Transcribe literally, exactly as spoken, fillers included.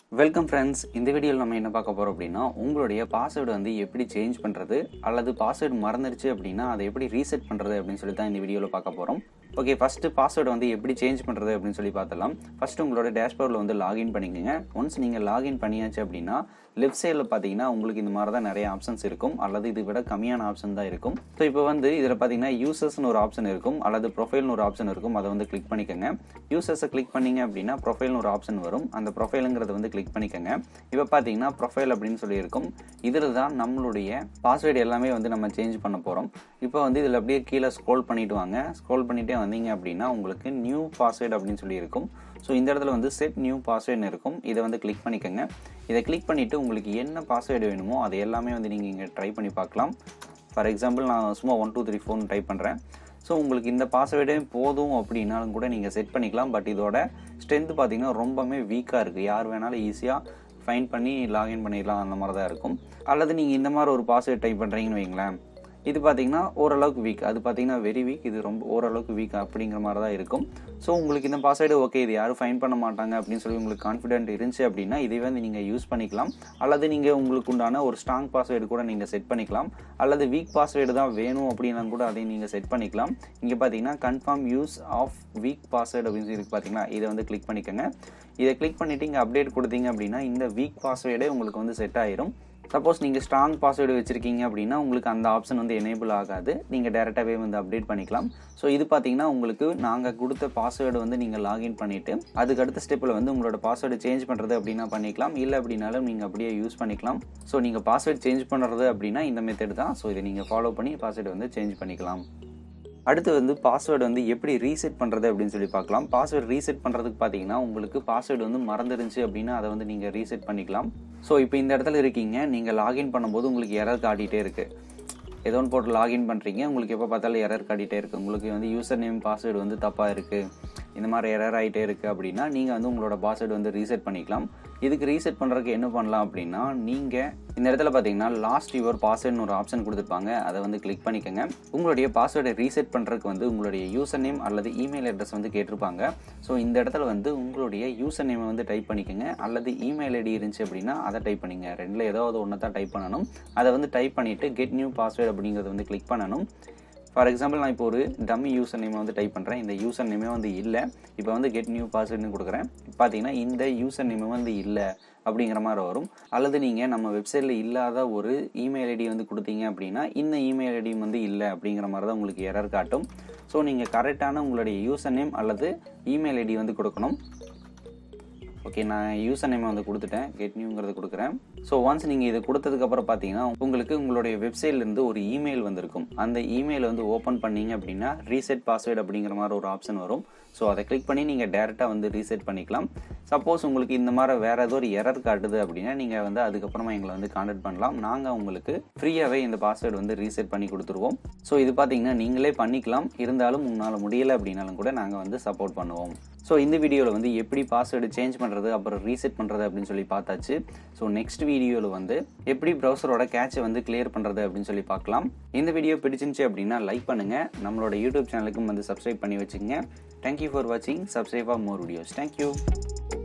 Welcome friends. இந்த வீடியோவில் நம்ம என்ன பார்க்க போகிறோம் அப்படின்னா, உங்களுடைய பாஸ்வேர்டு வந்து எப்படி சேஞ்ச் பண்ணுறது, அல்லது பாஸ்வேர்டு மறந்துடுச்சு அப்படின்னா அதை எப்படி ரீசெட் பண்ணுறது அப்படின்னு சொல்லி தான் இந்த வீடியோவில் பார்க்க போகிறோம். ஓகே, ஃபஸ்ட்டு பாஸ்வேர்டு வந்து எப்படி சேஞ்ச் பண்ணுறது அப்படின்னு சொல்லி பார்த்தலாம். ஃபஸ்ட்டு உங்களோட டேஷ்போர்டில் வந்து லாகின் பண்ணிக்கோங்க. ஒன்ஸ் நீங்கள் லாகின் பண்ணியாச்சு அப்படின்னா லெஃப்ட் சைடில் பார்த்தீங்கன்னா உங்களுக்கு இந்த மாதிரி தான் நிறைய ஆப்ஷன்ஸ் இருக்கும், அல்லது இதை விட கம்மியான ஆப்ஷன் தான் இருக்கும். ஸோ இப்போ வந்து இதில் பார்த்தீங்கன்னா யூசர்ஸ்னு ஒரு ஆப்ஷன் இருக்கும், அல்லது ப்ரொஃபைல்னு ஒரு ஆப்ஷன் இருக்கும். அதை வந்து கிளிக் பண்ணிக்கோங்க. யூசர்ஸை கிளிக் பண்ணிங்க அப்படின்னா ப்ரொஃபைல்னு ஒரு ஆப்ஷன் வரும். அந்த ப்ரொஃபைலுங்கிறது வந்து கிளிக் பண்ணிக்கோங்க. இப்போ பார்த்தீங்கன்னா ப்ரொஃபைல் அப்படின்னு சொல்லியிருக்கும். இதில் தான் நம்மளுடைய பாஸ்வேர்டு எல்லாமே வந்து நம்ம சேஞ்ச் பண்ண போகிறோம். இப்போ வந்து இதில் அப்படியே கீழே ஸ்க்ரோல் பண்ணிட்டு வாங்க. ஸ்க்ரோல் பண்ணிகிட்டே வந்தீங்க அப்படின்னா உங்களுக்கு நியூ பாஸ்வேர்டு அப்படின்னு சொல்லி இருக்கும். ஸோ இந்த இடத்துல வந்து செட் நியூ பாஸ்வேர்டுன்னு இருக்கும். இதை வந்து கிளிக் பண்ணிக்கோங்க. இதை கிளிக் பண்ணிவிட்டு உங்களுக்கு என்ன பாஸ்வேர்டு வேணுமோ அதை எல்லாமே வந்து நீங்கள் இங்கே ட்ரை பண்ணி பார்க்கலாம். ஃபார் எக்ஸாம்பிள் நான் சும்மா ஒன் டூ த்ரீ ஃபோர்னு டைப் பண்ணுறேன். ஸோ உங்களுக்கு இந்த பாஸ்வேர்டே போதும் அப்படின்னாலும் கூட நீங்கள் செட் பண்ணிக்கலாம். பட் இதோட ஸ்ட்ரென்த் பார்த்தீங்கன்னா ரொம்பவே வீக்காக இருக்குது. யார் வேணாலும் ஈஸியாக ஃபைண்ட் பண்ணி லாகின் பண்ணிடலாம், அந்த மாதிரி தான் இருக்கும். அல்லது நீங்கள் இந்த மாதிரி ஒரு பாஸ்வேர்டு டைப் பண்ணுறீங்கன்னு வைங்களேன், இது பார்த்தீங்கன்னா ஓரளவுக்கு வீக், அது பார்த்தீங்கன்னா வெரி வீக், இது ரொம்ப ஓரளவுக்கு வீக் அப்படிங்கிற மாதிரி தான் இருக்கும். ஸோ உங்களுக்கு இந்த பாஸ்வேர்டு ஓகே, இது யாரும் ஃபைண்ட் பண்ண மாட்டாங்க அப்படின்னு சொல்லி உங்களுக்கு கான்ஃபிடென்ட் இருந்துச்சு அப்படின்னா இதை வந்து நீங்கள் யூஸ் பண்ணிக்கலாம். அல்லது நீங்கள் உங்களுக்கு உண்டான ஒரு ஸ்ட்ராங் பாஸ்வேர்டு கூட நீங்கள் செட் பண்ணிக்கலாம். அல்லது வீக் பாஸ்வேர்டு தான் வேணும் அப்படின்னா கூட அதை நீங்கள் செட் பண்ணிக்கலாம். இங்கே பார்த்தீங்கன்னா confirm use of weak password அப்படின்னு சொல்லி பார்த்தீங்கன்னா இதை வந்து கிளிக் பண்ணிக்கோங்க. இதை கிளிக் பண்ணிவிட்டு இங்கே அப்டேட் கொடுத்தீங்க அப்படின்னா இந்த வீக் பாஸ்வேர்டே உங்களுக்கு வந்து செட் ஆயிரும். சப்போஸ் நீங்கள் ஸ்ட்ராங் பாஸ்வேர்டு வச்சுருக்கீங்க அப்படின்னா உங்களுக்கு அந்த ஆப்ஷன் வந்து எனேபிள் ஆகாது. நீங்கள் டேரெக்டாகவே வந்து அப்டேட் பண்ணிக்கலாம். ஸோ இது பார்த்தீங்கன்னா உங்களுக்கு நாங்கள் கொடுத்த பாஸ்வேர்டு வந்து நீங்கள் லாகின் பண்ணிவிட்டு அதுக்கு அடுத்த ஸ்டெப்பில் வந்து உங்களோட பாஸ்வேர்டு சேஞ்ச் பண்ணுறது அப்படின்னா பண்ணிக்கலாம். இல்லை அப்படின்னாலும் நீங்கள் அப்படியே யூஸ் பண்ணிக்கலாம். ஸோ நீங்கள் பாஸ்வேர்டு சேஞ்ச் பண்ணுறது அப்படின்னா இந்த மெத்தட் தான். ஸோ இதை நீங்கள் ஃபாலோ பண்ணி பாஸ்வேர்டு வந்து சேஞ்ச் பண்ணிக்கலாம். அடுத்து வந்து பாஸ்வேர்டு வந்து எப்படி ரீசெட் பண்ணுறது அப்படின்னு சொல்லி பார்க்கலாம். பாஸ்வேர்டு ரீசெட் பண்ணுறதுக்கு பார்த்தீங்கன்னா உங்களுக்கு பாஸ்வேர்டு வந்து மறந்துருந்துச்சு அப்படின்னா அதை வந்து நீங்கள் ரீசெட் பண்ணிக்கலாம். ஸோ இப்போ இந்த இடத்துல இருக்கீங்க, நீங்கள் லாகின் பண்ணும்போது உங்களுக்கு எரர் காட்டிகிட்டே இருக்குது. ஏதோ ஒன்று போட்டு லாகின் பண்ணுறீங்க, உங்களுக்கு எப்போ பார்த்தாலும் எரர் காட்டிகிட்டே இருக்குது. உங்களுக்கு வந்து யூசர் நேம் பாஸ்வேர்டு வந்து தப்பாக இருக்குது, இந்த மாதிரி எரர் ஆகிட்டே இருக்குது அப்படின்னா நீங்கள் வந்து உங்களோட பாஸ்வேர்டு வந்து ரீசெட் பண்ணிக்கலாம். இதுக்கு ரீசெட் பண்ணுறதுக்கு என்ன பண்ணலாம் அப்படின்னா, நீங்கள் இந்த இடத்துல பார்த்தீங்கன்னா லாஸ்ட் யுவர் பாஸ்வேர்டுன்னு ஒரு ஆப்ஷன் கொடுத்துருப்பாங்க, அதை வந்து கிளிக் பண்ணிக்கோங்க. உங்களுடைய பாஸ்வேர்டை ரீசெட் பண்ணுறதுக்கு வந்து உங்களுடைய யூசர் நேம் அல்லது இமெயில் அட்ரஸ் வந்து கேட்டிருப்பாங்க. ஸோ இந்த இடத்துல வந்து உங்களுடைய யூசர் நேமை வந்து டைப் பண்ணிக்கோங்க, அல்லது இமெயில் ஐடி இருந்துச்சு அப்படின்னா அதை டைப் பண்ணிங்க. ரெண்டில் ஏதாவது ஒன்று தான் டைப் பண்ணணும். அதை வந்து டைப் பண்ணிவிட்டு கெட் நியூ பாஸ்வேர்டு அப்படிங்கிறத வந்து கிளிக் பண்ணணும். ஃபார் எக்ஸாம்பிள் நான் இப்போ ஒரு டம்மி யூசர் நேமை வந்து டைப் பண்ணுறேன். இந்த யூசர் நேமே வந்து இல்லை. இப்போ வந்து கெட் நியூ பாஸ்வேர்டுன்னு கொடுக்குறேன். பார்த்தீங்கன்னா இந்த யூசர் நேமே வந்து இல்லை அப்படிங்கிற மாதிரி வரும். அல்லது நீங்கள் நம்ம வெப்சைட்டில் இல்லாத ஒரு இமெயில் ஐடி வந்து கொடுத்தீங்க அப்படின்னா இந்த இமெயில் ஐடி வந்து இல்லை அப்படிங்கிற மாதிரி தான் உங்களுக்கு எரர் காட்டும். ஸோ நீங்கள் கரெக்டான உங்களுடைய யூசர் நேம் அல்லது இமெயில் ஐடி வந்து கொடுக்கணும். ஓகே, நான் யூசர் நேமை வந்து கொடுத்துட்டேன், கெட் நியூங்கிறது கொடுக்குறேன். ஸோ ஒன்ஸ் நீங்கள் இதை கொடுத்ததுக்கப்புறம் பார்த்தீங்கன்னா உங்களுக்கு உங்களுடைய வெப்சைட்லேருந்து ஒரு இமெயில் வந்திருக்கும். அந்த இமெயில் வந்து ஓப்பன் பண்ணிங்க அப்படின்னா ரீசெட் பாஸ்வேர்டு அப்படிங்கிற மாதிரி ஒரு ஆப்ஷன் வரும். ஸோ அதை கிளிக் பண்ணி நீங்கள் டேரெக்டாக வந்து ரீசெட் பண்ணிக்கலாம். சப்போஸ் உங்களுக்கு இந்த மாதிரி வேறு ஏதோ ஒரு எரர் காட்டுது அப்படின்னா நீங்கள் வந்து அதுக்கப்புறமா எங்களை வந்து கான்டாக்ட் பண்ணலாம். நாங்கள் உங்களுக்கு ஃப்ரீயாகவே இந்த பாஸ்வேர்டு வந்து ரீசெட் பண்ணி கொடுத்துருவோம். ஸோ இது பார்த்தீங்கன்னா நீங்களே பண்ணிக்கலாம். இருந்தாலும் உங்களால் முடியலை அப்படின்னாலும் கூட நாங்கள் வந்து சப்போர்ட் பண்ணுவோம். ஸோ இந்த வீடியோவில் வந்து எப்படி பாஸ்வேர்டு சேஞ்ச் பண்ணுறது அப்புறம் ரீசெட் பண்ணுறது அப்படின்னு சொல்லி பார்த்தாச்சு. ஸோ நெக்ஸ்ட் வீடியோவில் வந்து எப்படி ப்ரௌசரோட கேட்சை வந்து கிளியர் பண்ணுறது அப்படின்னு சொல்லி பார்க்கலாம். இந்த வீடியோ பிடிச்சிருந்துச்சு அப்படின்னா லைக் பண்ணுங்கள். நம்மளோட யூடியூப் சேனலுக்கும் வந்து சப்ஸ்கிரைப் பண்ணி வச்சுக்கோங்க. தேங்க்யூ ஃபார் வாட்சிங். Subscribe for more videos. Thank you.